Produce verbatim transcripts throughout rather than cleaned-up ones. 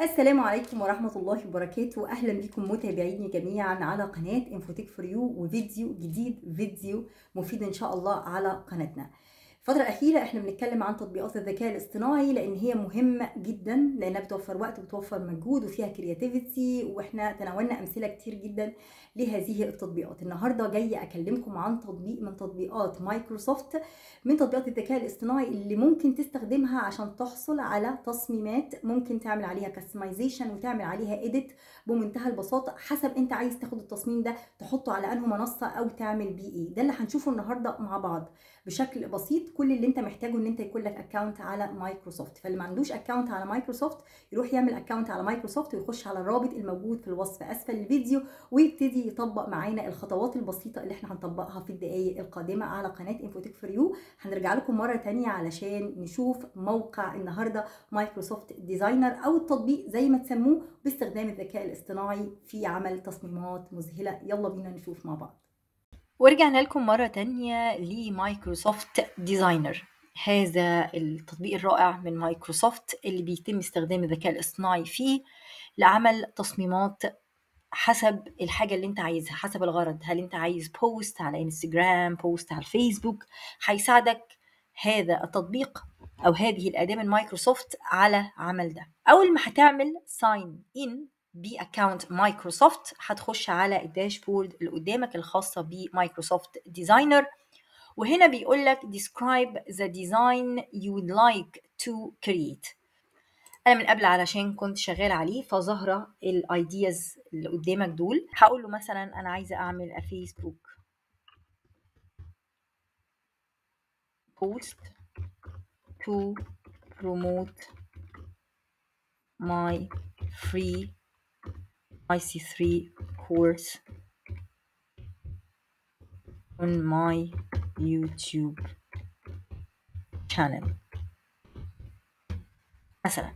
السلام عليكم ورحمة الله وبركاته. أهلا بكم متابعيني جميعا على قناة انفوتيك فور يو وفيديو جديد، فيديو مفيد إن شاء الله على قناتنا. الفترة الأخيرة احنا بنتكلم عن تطبيقات الذكاء الاصطناعي لأن هي مهمة جدا، لأنها بتوفر وقت وبتوفر مجهود وفيها كرياتيفيتي، واحنا تناولنا أمثلة كتير جدا لهذه التطبيقات. النهاردة جاية أكلمكم عن تطبيق من تطبيقات مايكروسوفت، من تطبيقات الذكاء الاصطناعي اللي ممكن تستخدمها عشان تحصل على تصميمات ممكن تعمل عليها كاستمايزيشن وتعمل عليها اديت بمنتهى البساطة، حسب انت عايز تاخد التصميم ده تحطه على انه منصة او تعمل بيه ايه. ده اللي هنشوفه النهاردة مع بعض بشكل بسيط. كل اللي انت محتاجه ان انت يكون لك اكونت على مايكروسوفت، فاللي ما عندوش اكونت على مايكروسوفت يروح يعمل اكونت على مايكروسوفت ويخش على الرابط الموجود في الوصف اسفل الفيديو ويبتدي يطبق معانا الخطوات البسيطة اللي احنا هنطبقها في الدقائق القادمة على قناة انفوتيك فور يو. هنرجع لكم مرة تانية علشان نشوف موقع النهاردة مايكروسوفت ديزاينر او التطبيق زي ما تسموه باستخدام الذكاء الاصطناعي في عمل تصميمات مذهلة. يلا بينا نشوف مع بعض. ورجعنا لكم مرة تانية لمايكروسوفت ديزاينر، هذا التطبيق الرائع من مايكروسوفت اللي بيتم استخدام الذكاء الاصطناعي فيه لعمل تصميمات حسب الحاجة اللي انت عايزها، حسب الغرض. هل انت عايز بوست على انستجرام، بوست على الفيسبوك، هيساعدك هذا التطبيق او هذه الأداة من مايكروسوفت على عمل ده. اول ما هتعمل ساين ان باكونت مايكروسوفت هتخش على الداشبورد اللي قدامك الخاصة بمايكروسوفت ديزاينر، وهنا بيقول لك describe the design you would like to create. انا من قبل علشان كنت شغال عليه فظاهره الايدياز اللي قدامك دول. هقول له مثلا انا عايزه اعمل فيسبوك post to promote my free I C three course on my YouTube channel مثلا.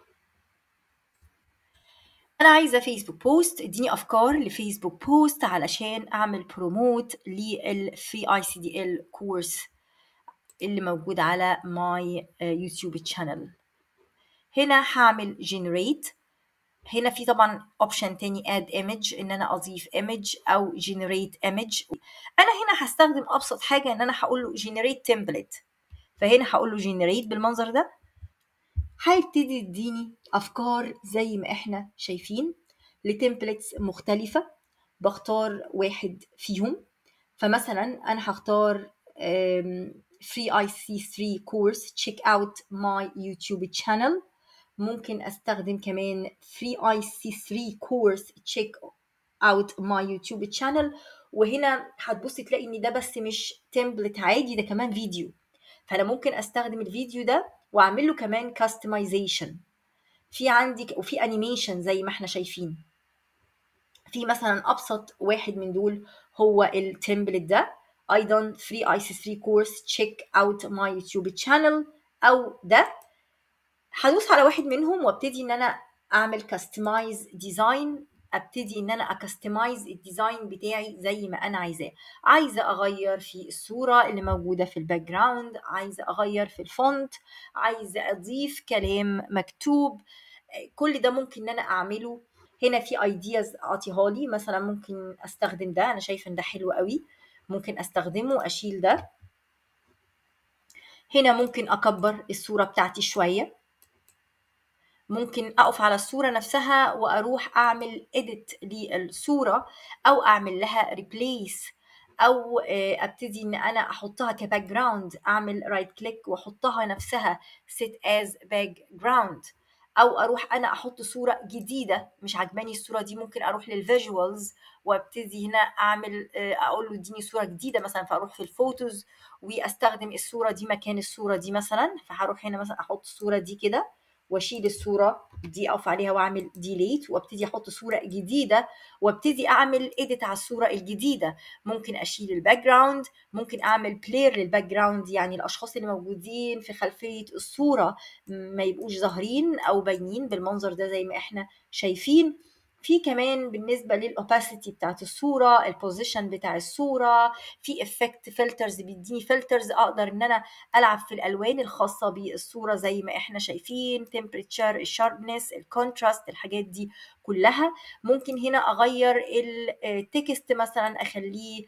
انا عايزه فيسبوك بوست، اديني افكار لفيسبوك بوست علشان اعمل بروموت للفري اي سي دي ال كورس اللي موجود على ماي يوتيوب تشانل. هنا هعمل generate. هنا في طبعا اوبشن تاني add image، ان انا اضيف image او generate image. انا هنا هستخدم ابسط حاجه ان انا هقول له generate template، فهنا هقول له generate بالمنظر ده، هيبتدي يديني افكار زي ما احنا شايفين لتمبلتس مختلفه. بختار واحد فيهم، فمثلا انا هختار free I C three course check out my YouTube channel. ممكن استخدم كمان free I C three course check out my YouTube channel. وهنا هتبصي تلاقي ان ده بس مش تمبلت عادي، ده كمان فيديو، فانا ممكن استخدم الفيديو ده واعمل له كمان customization. في عندك وفي انيميشن زي ما احنا شايفين. في مثلا ابسط واحد من دول هو التمبلت ده، ايضا free I C three course check out my YouTube channel، او ده. هدوس على واحد منهم وابتدي ان انا اعمل كاستمايز ديزاين، ابتدي ان انا اكستمايز الديزاين بتاعي زي ما انا عايزاه. عايزه اغير في الصوره اللي موجوده في الباك جراوند، عايزه اغير في الفونت، عايزه اضيف كلام مكتوب، كل ده ممكن ان انا اعمله. هنا في ايدياز اعطيها لي، مثلا ممكن استخدم ده، انا شايفه ان ده حلو قوي، ممكن استخدمه واشيل ده. هنا ممكن اكبر الصوره بتاعتي شويه، ممكن اقف على الصورة نفسها واروح اعمل edit للصورة او اعمل لها replace، او ابتدي ان انا احطها كباك جراوند، اعمل رايت كليك واحطها نفسها set as background، او اروح انا احط صورة جديدة مش عجباني الصورة دي، ممكن اروح للفيجوالز وابتدي هنا اعمل اقول له اديني صورة جديدة مثلا، فاروح في الفوتوز واستخدم الصورة دي مكان الصورة دي مثلا. فهروح هنا مثلا احط الصورة دي كده واشيل الصوره دي، اقف عليها واعمل ديليت وابتدي احط صوره جديده وابتدي اعمل اديت على الصوره الجديده. ممكن اشيل الباك جراوند، ممكن اعمل بلير للباك جراوند، يعني الاشخاص اللي موجودين في خلفيه الصوره ما يبقوش ظاهرين او باينين بالمنظر ده زي ما احنا شايفين. في كمان بالنسبة للأوباسيتي بتاعت الصورة، البوزيشن بتاع الصورة، في افكت فلترز بيديني فلترز أقدر إن أنا ألعب في الألوان الخاصة بالصورة زي ما إحنا شايفين، temperature، الشاربنس، الكونتراست، الحاجات دي كلها. ممكن هنا أغير التكست مثلا أخليه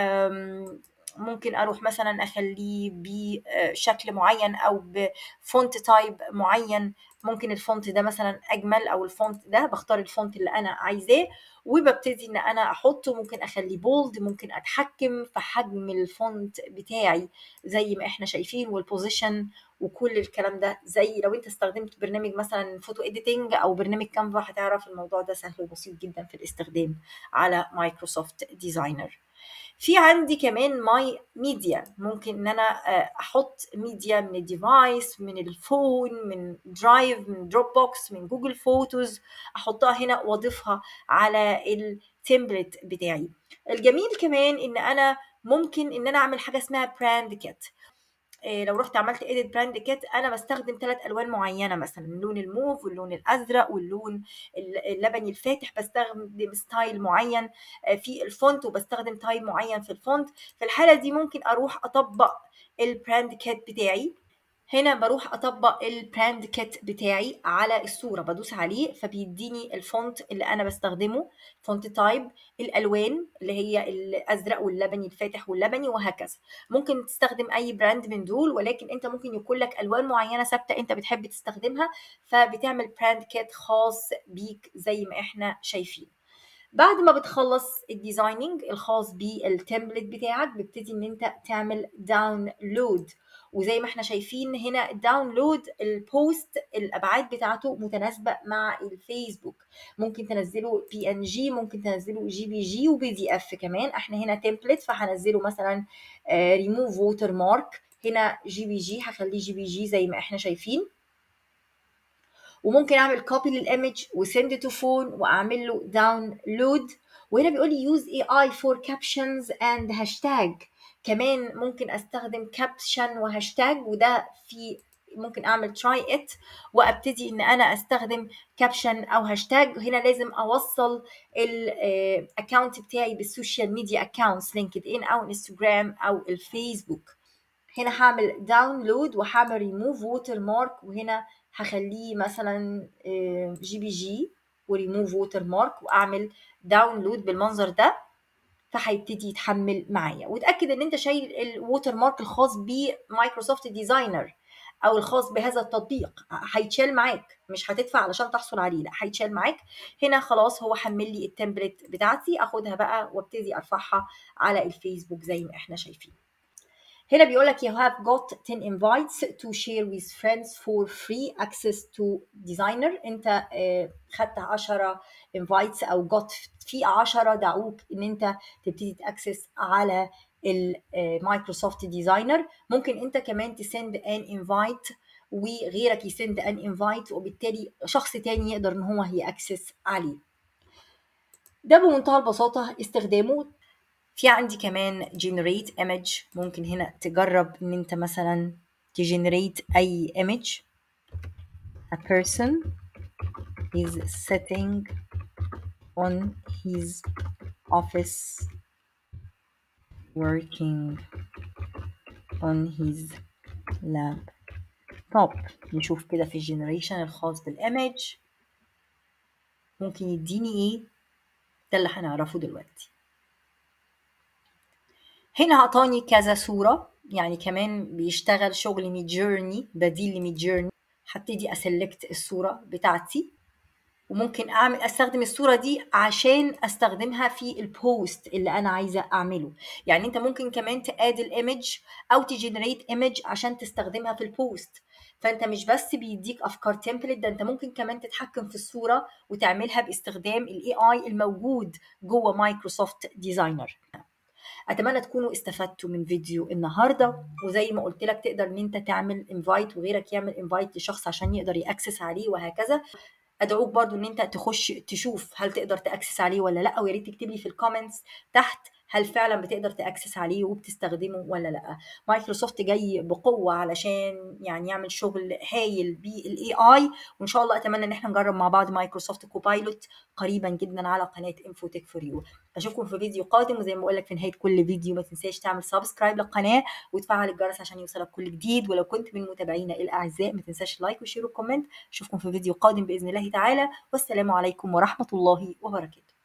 ممكن أروح مثلا أخليه بشكل معين أو بفونت تايب معين. ممكن الفونت ده مثلا اجمل او الفونت ده، بختار الفونت اللي انا عايزاه وببتدي ان انا احطه. ممكن اخليه بولد، ممكن اتحكم في حجم الفونت بتاعي زي ما احنا شايفين، والبوزيشن وكل الكلام ده. زي لو انت استخدمت برنامج مثلا فوتو اديتنج او برنامج كانفا هتعرف الموضوع ده سهل وبسيط جدا في الاستخدام على مايكروسوفت ديزاينر. في عندي كمان ماي ميديا، ممكن ان انا احط ميديا من الديفايس، من الفون، من درايف، من دروب بوكس، من جوجل فوتوز، احطها هنا واضيفها على التمبلت بتاعي. الجميل كمان ان انا ممكن ان انا اعمل حاجه اسمها براند كيت. لو رحت عملت edit براند كيت انا بستخدم ثلاث الوان معينه، مثلا اللون الموف واللون الازرق واللون اللبني الفاتح، بستخدم ستايل معين في الفونت وبستخدم تايب معين في الفونت. في الحاله دي ممكن اروح اطبق البراند كيت بتاعي. هنا بروح اطبق البراند كيت بتاعي على الصوره، بدوس عليه فبيديني الفونت اللي انا بستخدمه، فونت تايب، الالوان اللي هي الازرق واللبني الفاتح واللبني وهكذا. ممكن تستخدم اي براند من دول، ولكن انت ممكن يكون لك الوان معينه ثابته انت بتحب تستخدمها، فبتعمل براند كيت خاص بيك زي ما احنا شايفين. بعد ما بتخلص الديزايننج الخاص بالتمبلت بتاعك بتبتدي ان انت تعمل داونلود. وزي ما احنا شايفين هنا الداونلود البوست الابعاد بتاعته متناسبه مع الفيسبوك. ممكن تنزله بي ان جي، ممكن تنزله جي بي جي وبي دي اف كمان. احنا هنا تمبلت فهنزله مثلا ريموف ووتر مارك، هنا جي بي جي هخليه جي بي جي زي ما احنا شايفين. وممكن اعمل كوبي للايمج وسند تو فون واعمل له داونلود. وهنا بيقول لي يوز اي اي فور كابشنز اند هاشتاج. كمان ممكن استخدم كابشن وهاشتاج، وده في ممكن اعمل تراي ات وابتدي ان انا استخدم كابشن او هاشتاج. هنا لازم اوصل الاكونت بتاعي بالسوشيال ميديا اكونتس، لينكد ان او انستجرام او الفيسبوك. هنا هعمل داونلود وهعمل ريموف ووتر مارك، وهنا هخليه مثلا جي بي جي وريموف ووتر مارك واعمل داونلود بالمنظر ده، فهيبتدي يتحمل معايا. وتاكد ان انت شايل الووتر مارك الخاص بمايكروسوفت ديزاينر او الخاص بهذا التطبيق، هيتشال معاك، مش هتدفع علشان تحصل عليه، لا هيتشال معاك. هنا خلاص هو حمل لي التمبلت بتاعتي، اخدها بقى وابتدي ارفعها على الفيسبوك زي ما احنا شايفين. هنا بيقول لك you have got ten invites to share with friends for free access to designer. انت خدت عشرة invites او got في عشرة دعوك ان انت تبتدي تاكسس على المايكروسوفت ديزاينر. ممكن انت كمان تسند ان invite وغيرك يسند ان invite، وبالتالي شخص تاني يقدر ان هو ياكسس عليه. ده بمنتهى البساطة استخدامه. في عندي كمان generate image، ممكن هنا تجرب ان انت مثلا تجنريت اي image. a person is sitting on his office working on his laptop. نشوف كده في الجنريشن الخاص بالايمج ممكن يديني ايه، ده اللي هنعرفه دلوقتي. هنا اعطاني كذا صورة، يعني كمان بيشتغل شغل ميد جيرني بديل لميد جيرني. هبتدي اسلكت الصورة بتاعتي، وممكن اعمل استخدم الصورة دي عشان استخدمها في البوست اللي انا عايزة اعمله. يعني انت ممكن كمان تاد الايمج او تجنريت ايمج عشان تستخدمها في البوست. فانت مش بس بيديك افكار تمبلت، ده انت ممكن كمان تتحكم في الصورة وتعملها باستخدام الاي اي الموجود جوه مايكروسوفت ديزاينر. اتمنى تكونوا استفدتوا من فيديو النهارده، وزي ما قلت لك تقدر ان انت تعمل انفايت وغيرك يعمل انفايت لشخص عشان يقدر ياكسس عليه وهكذا. ادعوك برضو ان انت تخش تشوف هل تقدر تاكسس عليه ولا لا، ويا ريت تكتب لي في الكومنتس تحت هل فعلا بتقدر تاكسس عليه وبتستخدمه ولا لا. مايكروسوفت جاي بقوه علشان يعني يعمل شغل هايل بالاي اي، وان شاء الله اتمنى ان احنا نجرب مع بعض مايكروسوفت كوبايلوت قريبا جدا على قناه انفوتك فور يو. اشوفكم في فيديو قادم، وزي ما بقول لك في نهايه كل فيديو ما تنساش تعمل سبسكرايب للقناه وتفعل الجرس عشان يوصلك كل جديد، ولو كنت من متابعينا الاعزاء ما تنساش لايك وشير وكومنت. اشوفكم في فيديو قادم باذن الله تعالى، والسلام عليكم ورحمه الله وبركاته.